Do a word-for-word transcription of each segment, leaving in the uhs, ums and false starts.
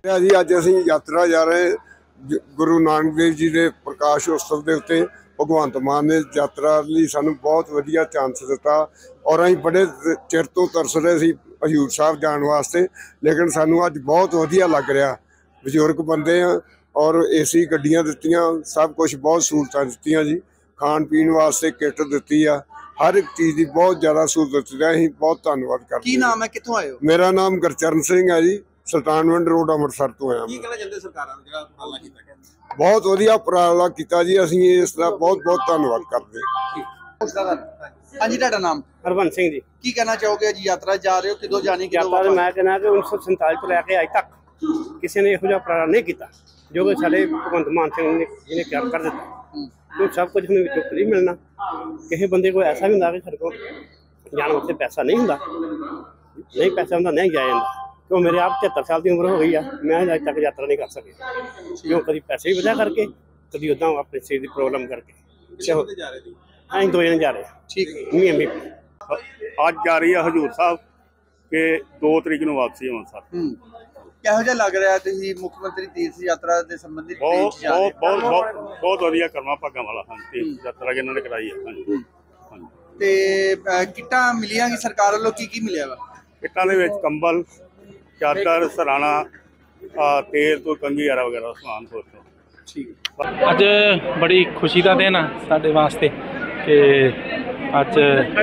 जी अज असी यात्रा जा रहे हैं गुरु नानक देव जी के प्रकाश उत्सव के उत्ते भगवंत मान ने यात्रा लिए सानू बहुत वधिया चांस दिता और अं बड़े चिर तो तरस रहे सी हजूर साहब जाने वास्ते, लेकिन सानू अज बहुत वधिया लग रहा। बजुर्ग बंदे हैं और एसी गड्डियां दित्तियां, सब कुछ बहुत सहूलतां दित्तियां जी। खाण पीण वास्ते किट दित्ती आ, हर एक चीज़ की बहुत ज़्यादा सहूलत दित्ती। असीं बहुत धन्नवाद करते। की नाम है, कित्थों आए हो? मेरा नाम गुरचरण सिंह है जी, सुल्तानविंड रोड अमृतसर तो आया। की कहना चाहते सरकारां ने जिहड़ा उपराला कीता गया? बहुत वधिया उपराला कीता जी, असीं इसदा बहुत बहुत धन्नवाद करते हैं। हाँ जी, तुहाडा नाम? हरबंस सिंह जी। की कहना चाहोगे जी, यात्रा जा रहे हो, किदों जानी किदों यात्रा मैं कहना कि उन्नीस सौ संताली तो लैके अज तक किसी ने इहो जिहा उपराला नहीं किया जो कि साडे भगवंत मान सिंह ने इहने कर कर दिता। तो सब कुछ हमें विचों फ्री मिलना। किसी बंदे को ऐसा भी हुंदा कि साडे कोल जाण वास्ते पैसा नहीं हुंदा, नहीं पैसा हुंदा नहीं जाया जांदा। क्यों मेरे आप पचहत्तर साल की उम्र हो गई है, मैं अज तक यात्रा नहीं कर सके। क्यों कभी पैसे भी वजह करके, कभी उदा अपने शरीर की प्रॉब्लम करके। अं दो जने जा रहे हैं। ठीक है। अज जा रही है हजूर साहब के दो तरीक नूं वापसी अमृतसर। ਕਿਹੋ ਜਿਹਾ ਲੱਗ ਰਿਹਾ ਤੁਸੀਂ ਮੁੱਖ ਮੰਤਰੀ ਤੀਰਥ ਯਾਤਰਾ ਦੇ ਸੰਬੰਧਿਤ बहुत बहुत बहुत बहुत बहुत वधिया करवा भागां वाला हाँ तीर्थ यात्रा कि इन्होंने कराई है। हाँ जी हाँ जी। ਤੇ ਕਿੱਟਾਂ ਮਿਲੀਆਂ ਕਿ ਸਰਕਾਰ ਵੱਲੋਂ ਕੀ ਕੀ ਮਿਲਿਆ ਵਾ? किट्टां दे विच कंबल, चादर, सराणा, तेल तो कंघी आरा वगैरह समान हो। ठीक अज बड़ी खुशी का दिन है साडे वास्ते कि अज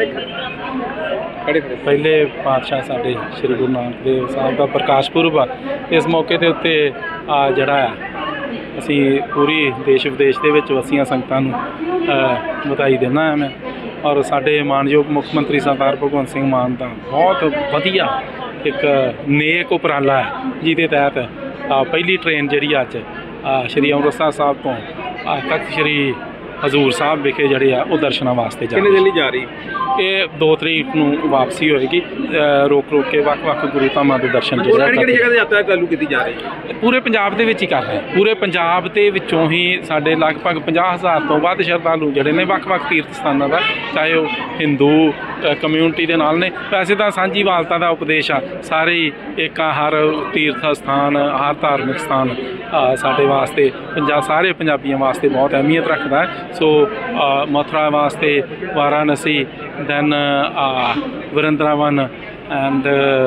पहले पातशाह साडे श्री गुरु नानक देव साहब का प्रकाश पुरब आ। इस मौके के उत्ते जड़ा असी पूरी देश विदेश के वसियां संगतां नूं बधाई देना है मैं। और साडे मानयोग मुख मंत्री सरदार भगवंत सिंह मान का बहुत वधिया एक नेक उपराला है, जिहदे तहत पहली ट्रेन जिहड़ी अज श्री अमृतसर साहब तो तख्त श्री हजूर साहब विखे जड़े आ वो दर्शनों वास्ते जा जा रही ये दो तरीक नूं वापसी होएगी। रोक रोक के वक्-वक् गुरु धामां दे दर्शन पूरे पंजाब दे विच ही कर रहे हैं। पूरे पंजाब दे विचों ही साडे लगभग पचास हज़ार तो वध श्रद्धालु जिहड़े ने वक्-वक् तीर्थ स्थानां दा, चाहे वो हिंदू कम्यूनिटी दे नाल ने। वैसे तो सांझी वालता का उपदेश आ, सारे एक हर तीर्थ स्थान हर धार्मिक स्थान साडे वास्ते पंजाब सारे पंजाबियों वास्ते बहुत अहमियत रखता है। सो मथुरा वास्ते Varanasi, then Vrindavan and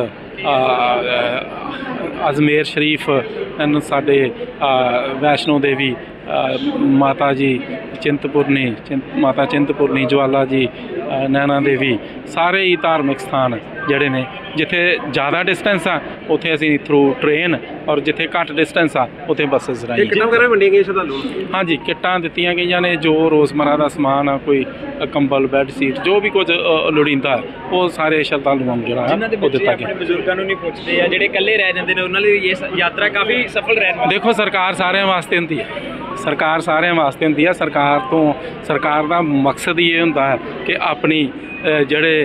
Ajmer Sharif, and साडे वैष्णो देवी माता जी चिंतपूर्णी, चिंत माता चिंतपूर्णी, ज्वाला जी, नैना देवी, सारे ही धार्मिक स्थान जड़े ने जिथे ज़्यादा डिस्टेंस आ उत्थे असीं थ्रू ट्रेन और जिथे घट डिस्टेंस आ उत्थे बसेस राही। हाँ जी, किट्टां दित्तियां गईयां ने जो रोज़मर्रा का समान आ, कोई कंबल बैड सीट जो भी कुछ लोड़ींदा है वो सारे श्रद्धालुओं नूं जिहड़ा वो दित्ता गया। बजुर्गों नूं नहीं पुछदे आ, जिहड़े कल्ले रह जांदे ने उन्हां लई ये यात्रा काफ़ी सफल रहन। देखो सरकार सारिਆਂ वास्ते हुंदी है, सरकार सारिਆਂ वास्ते हुंदी है। सरकार तो सरकार का मकसद ये हुंदा है कि अपनी जिहड़े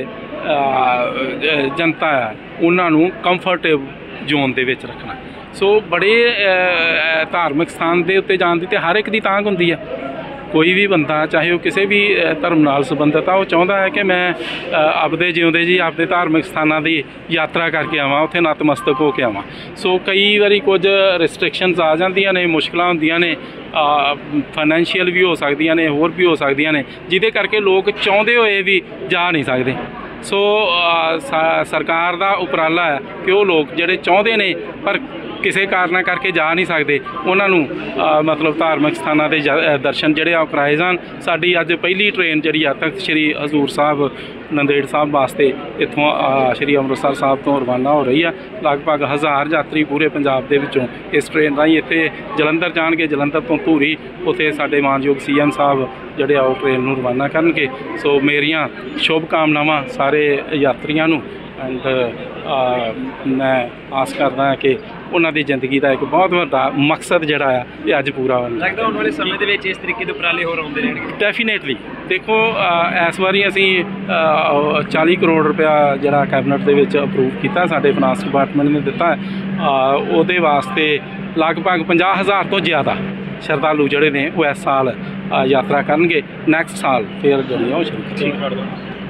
जनता है उन्होंने कंफर्टेबल जोन दे विच रखना। सो बड़े धार्मिक स्थान के उत्ते जाण दी ते हर एक दी तांग हुंदी है। कोई भी बंदा चाहे वो किसी भी धर्म नाल संबंधित आ, वो चाहता है कि मैं आपदे जिउंदे जी आपदे धार्मिक स्थानों की यात्रा करके आवां, उत्थे नतमस्तक होके आवां। सो कई बारी कुछ रिस्ट्रिक्शनस आ जांदियां ने, मुश्किलां हुंदियां ने, फाइनैंशियल भी हो सकदियां ने, होर भी हो सकदियां ने, जिहदे करके लोग चाहुंदे होए भी जा नहीं सकते। सो आ, सरकार का उपराला है कि वो लोग जिहड़े चाहुंदे ने पर किसी कारण करके जा नहीं सकते उन्होंने मतलब धार्मिक स्थानों के दर्शन जोड़े आ कराए जान। साड़ी अज पहली ट्रेन जी तख्त श्री हजूर साहब नंदेड़ साहब वास्ते इत्थों श्री अमृतसर साहब तो रवाना हो रही है। लगभग हज़ार यात्री पूरे पंजाब के विचों इस ट्रेन राही इत्थे जलंधर जाणगे, जलंधर तो धूरी उत्थे साडे मानयोग सी एम साहब जिहड़े आ ट्रेन नूं रवाना करनगे। सो मेरियां शुभकामनावां सारे यात्रियों नूं एंड मैं आस करदा हाँ कि उन्हां दी जिंदगी का एक बहुत वड्डा मकसद जिहड़ा आ ये अज पूरा होना लगदा। आने वाले समय दे विच इस तरीके दे उपराले होर आउंदे रहणगे डेफिनेटली। देखो इस बारी असीं चालीस करोड़ रुपया जिहड़ा कैबिनेट दे विच अप्रूव कीता, साडे फाइनांस डिपार्टमेंट ने दिता है। उहदे वास्ते लगभग पचास हज़ार तो ज़्यादा श्रद्धालु जिहड़े ने वो इस साल यात्रा करनगे। नैक्सट साल फिर जिहड़ियां ओह शुरू